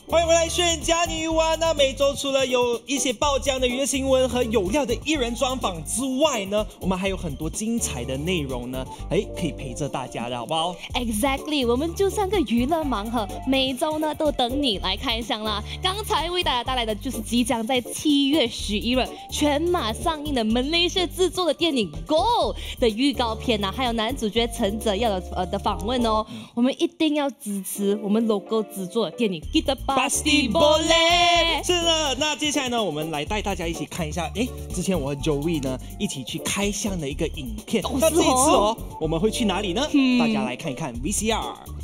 欢迎回来，炫家女娃。那每周除了有一些爆浆的娱乐新闻和有料的艺人专访之外呢，我们还有很多精彩的内容呢，可以陪着大家的好不好 ？Exactly， 我们就像个娱乐盲盒，每周呢都等你来开箱啦。刚才为大家带来的就是即将在7月11日全马上映的马来西亚制作的电影《Go》的预告片呐，还有男主角陈泽耀的访问哦。我们一定要支持我们 logo 制作的电影，记得吧。 Pasti boleh， 是的。那接下来呢，我们来带大家一起看一下，之前我和 Joey 呢一起去开箱的一个影片。那这一次我们会去哪里呢？大家来看一看 VCR。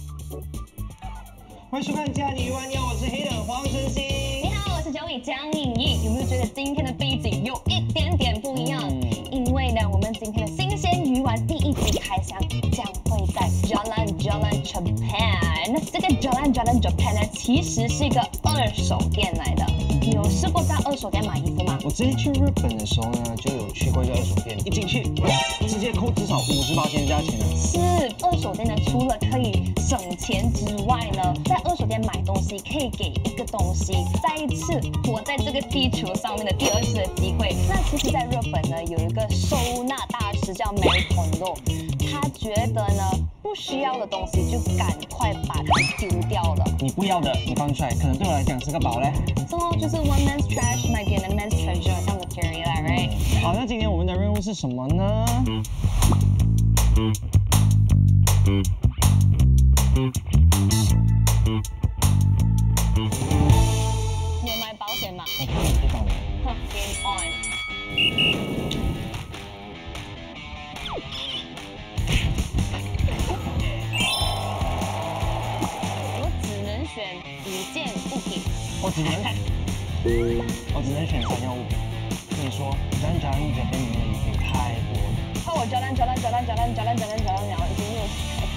欢迎收看《家女娃》，你好，我是黑人黄晨曦。 你好，我是Joey江颖毅。有没有觉得今天的背景有一点点不一样？因为呢，我们今天的新鲜鱼丸第1集开箱将会在 Jalan Japan。这个 Jalan Japan 呢，其实是一个二手店来的。你有试过在二手店买衣服吗？ 我之前去日本的时候呢，就有去过一个二手店，一进去直接扣至少50%价钱了。 是，二手店呢，除了可以省钱之外呢，在二手店买东西可以给一个东西再一次活在这个地球上面的第2次的机会。那其实，在日本呢，有一个收纳大师叫 Mary Kondo， 他觉得呢，不需要的东西就赶快把它丢掉了。 你不要的，你放出来，可能对我来讲是个宝嘞。 就是 one man's trash might be a man's treasure 这样的 theory 啦 ，right？ 好，那今天我们的任务是什么呢？ 你有买保险吗？ 我看你知道了。 Game on。我只能选5件物品。 我只能选3样物品。跟你说，Jalan Japan里面的衣服太多了。 看我Jalan，然后已经6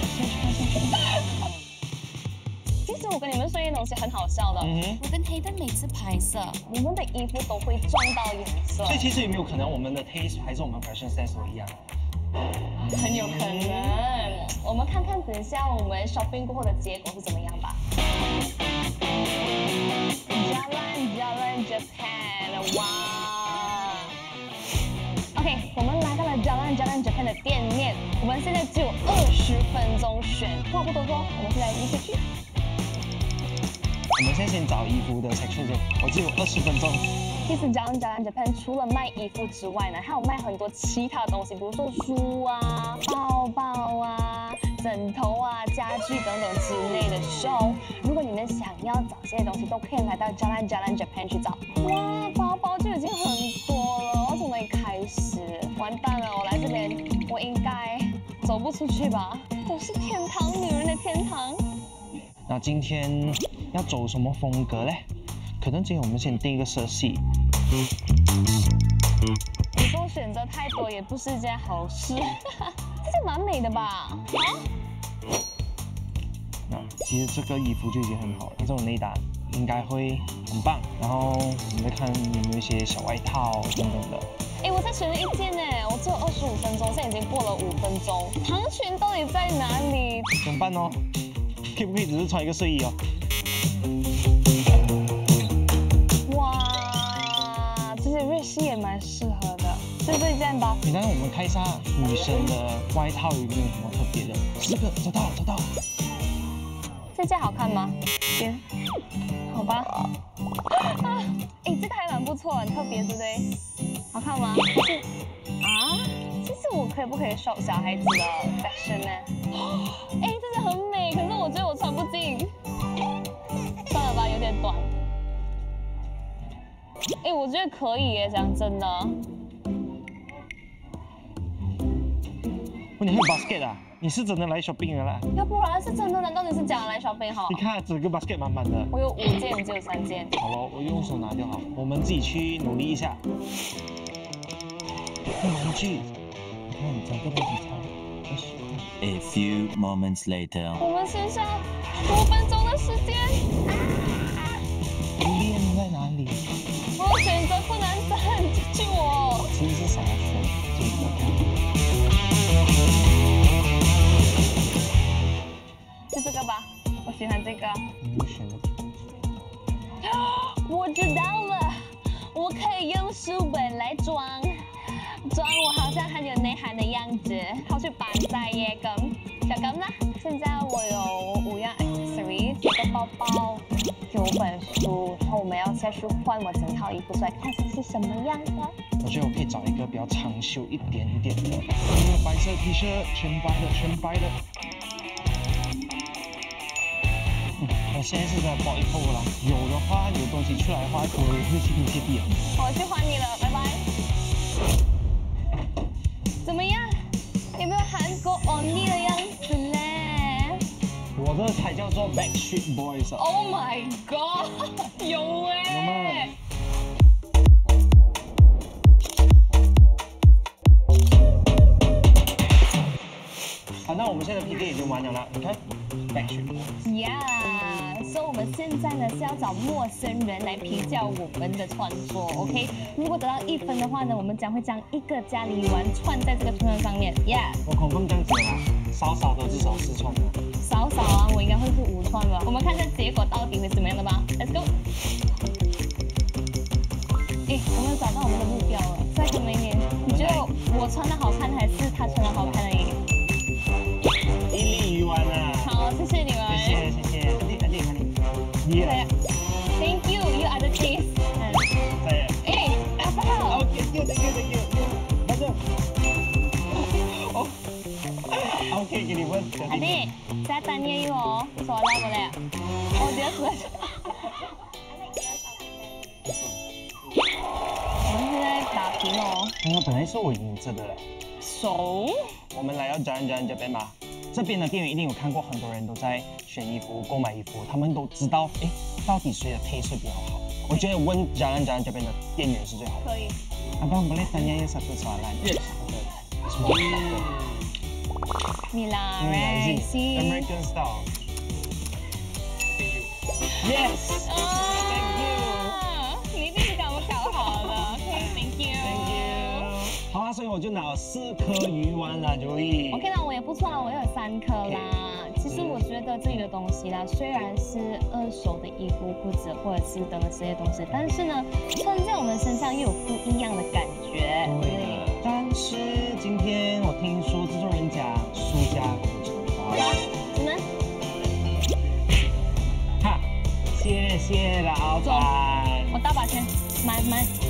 其实我跟你们说一件东西很好笑的，我跟黑灯每次拍摄，我们的衣服都会撞到颜色。 所以其实有没有可能我们的 taste 还是我们 fashion sense 都一样？ 很有可能。我们看看等一下我们 shopping 过后的结果是怎么样吧。Jalan Japan， 哇 ！OK， 我们来到了 Jalan Japan 的店面，我们现在只有20分钟选。话不多说，我们现在立刻去。 我们现在先找衣服的 section 先，我只有20分钟。 其实 Jalan Japan 除了卖衣服之外呢，还有卖很多其他东西，比如说书啊、包包啊、枕头啊、家具等等之类的。So， 如果你们想要找这些东西，都可以来到 Jalan Japan 去找。哇，包包就已经很多了，我从哪里开始？完蛋了，我来这边，我应该走不出去吧？都是天堂，女人的天堂。 那今天要走什么风格嘞？可能今天我们先定一个色系。 有时候选择太多也不是一件好事。这件蛮美的吧？ 那其实这个衣服就已经很好了，这种内搭应该会很棒。然后我们再看有没有一些小外套等等的。 我才选了1件呢，我只有25分钟，现在已经过了5分钟。长裙到底在哪里？ 怎么办哦？可不可以只是穿一个睡衣哦？ 哇，其实日系也蛮适合的，就这一件吧。 你让我们看一下女生的外套有没有什么特别的？这个找到。 这件好看吗？好吧。这个还蛮不错，很特别，对不对？好看吗？其实我可不可以收小孩子的 fashion 呢？这件很美，可是我觉得我穿不进。算了吧，有点短。我觉得可以耶，讲真的。 你还有 basket 啊？你是真的来 shopping 的啦？ 要不然是真的？难道你是假的来 shopping 好？ 你看整个 basket 满满的。 我有5件，只有3件。 好了，我用手拿就好。我们自己去努力一下。看玩具，你看整个东西超喜欢。 A few moments later， 我们剩下5分钟的时间。 练在哪里？ 我选择困难症，救我！ 其实是啥选？这就这个吧，我喜欢这个。 你选的。 装我好像很有内涵的样子，好去扮晒嘢咁，就咁啦。现在我有5样 accessory， 一个包包，有本书，然后我们要下去换我整套衣服出来，看是什么样的。 我觉得我可以找一个比较长袖一点的，白色 T 恤，全白的。我现在是在包一扣啦，有的话有东西出来的话，我会去拼接地啊。 我去还你了，拜拜。怎么样？有没有韩国 Only 的样子嘞？ 我这才叫做 Backstreet Boys 啊 ！Oh my god， 有哎！ 好，那我们现在 PK 已经完了啦，你看 Backstreet Yeah， 所以我们现在呢是要找陌生人来比较我们的穿着 ，OK？ 如果得到1分的话呢，我们将会将一个家里鱼丸串在这个串上面 ，Yeah。 我恐风这样子啦，少的至少4串的。 少啊，我应该会是5串吧。我们看一下结果到底会怎么样的吧 ，Let's go。我们找到我们的目标了，再给我们一点。你觉得我穿的好看还是他穿的好看而已？ 一粒鱼丸啊！ 好，谢谢你们。 谢谢。Yeah. Thank you, you are the cheese. 好不好 ？Thank you. 反正OK， 给你问。 阿弟，再等你一哦，说到不嘞？我觉得我们现在打平哦。 本来是我赢着的嘞。 手。 我们来到Jalan这边吧。这边的店员一定有看过，很多人都在选衣服、购买衣服，他们都知道，到底谁的配色比较好。我觉得问Jalan这边的店员是最好的。 可以。 Abang boleh tanya satu soalan? Yes. Mila, right? See. American style. Yes. Thank you. 你一定搞好了。OK, thank you. Thank you. 好啊，所以我就拿了4颗鱼丸啦，Joey。 OK 啦，我也不错啦，我有3颗啦。其实我觉得这里的东西啦，虽然是2手的衣服、裤子或者是等等这些东西，但是呢，穿在我们身上又有不一样的感觉。 对。但是今天我听说制作人讲输家不惩罚。 怎么？ 哈，谢谢老板。 我大把钱，买。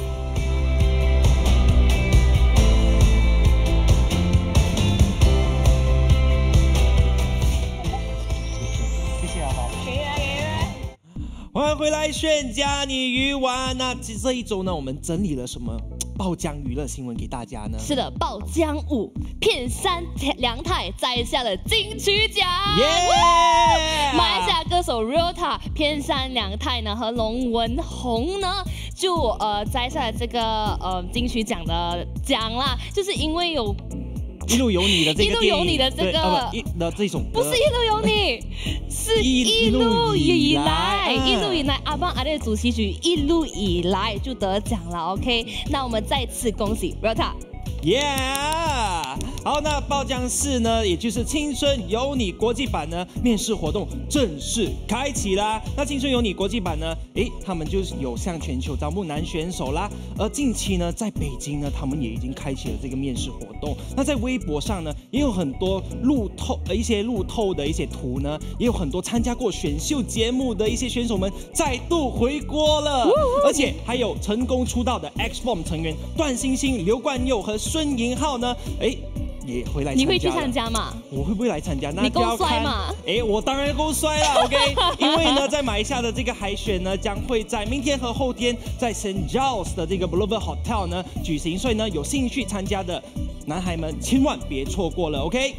欢迎回来，炫家你鱼丸。那这一周呢，我们整理了什么爆浆娱乐新闻给大家呢？ 是的，爆浆舞片山凉太摘下了金曲奖。马来西亚歌手 Ryota 片山凉太呢和龙文宏呢就摘下了这个金曲奖的奖啦，就是因为有。 一路有你的这个， 一路有你的这个的这种， 不是一路有你，是一路以来，阿邦阿弟的主题曲一路以来就得奖了。OK， 那我们再次恭喜 Ryota。 好，那爆浆4呢，也就是青春有你国际版呢，面试活动正式开启啦。那青春有你国际版呢，他们就是有向全球招募男选手啦。而近期呢，在北京呢，他们也已经开启了这个面试活动。那在微博上呢，也有很多路透的一些图呢，也有很多参加过选秀节目的一些选手们再度回国了，而且还有成功出道的 X-Form 成员段星星、刘冠佑和孙颖浩呢，也回来参加了。 你会去参加吗？ 我会不会来参加？那你够帅吗？ 我当然够帅啦 ，OK。因为呢，在马来西亚的这个海选呢，将会在明天和后天在 St. Giles 的这个 Boulevard Hotel 呢举行，所以呢，有兴趣参加的男孩们千万别错过了 ，OK。